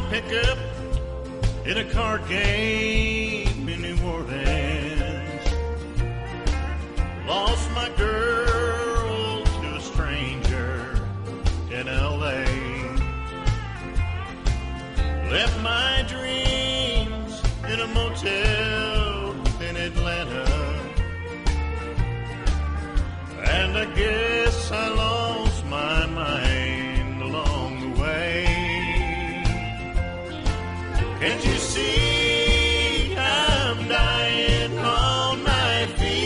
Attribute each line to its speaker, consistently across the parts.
Speaker 1: pickup in a card game in New Orleans. Lost my girl to a stranger in L.A. Left my dreams in a motel in Atlanta. And I guess I lost my mind along the way. Can't you see I'm dying on my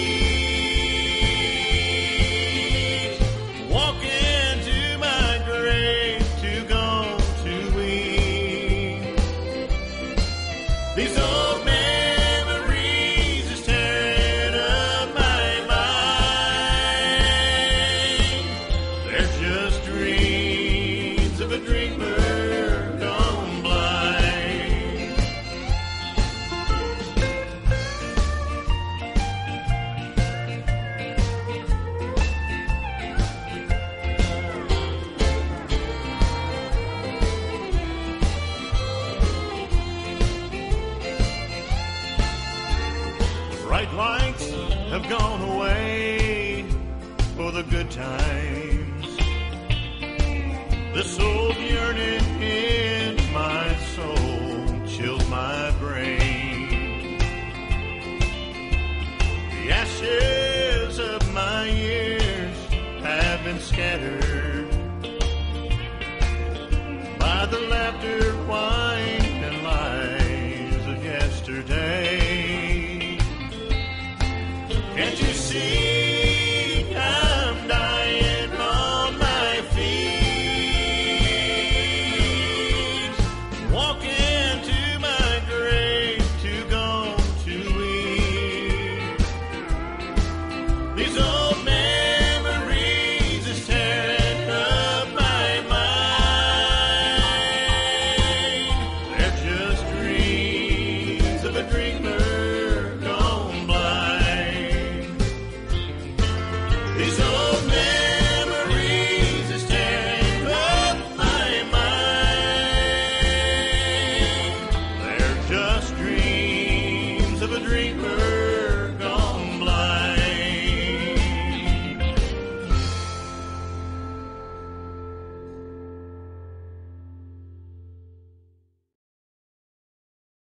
Speaker 1: feet? Walking to my grave, too gone to weep. These old memories is tearing up my mind. They're just dreams of a dreamer gone blind. Bright lights have gone away for the good times. This old yearning in my soul chills my brain. The ashes of my years have been scattered by the laughter wine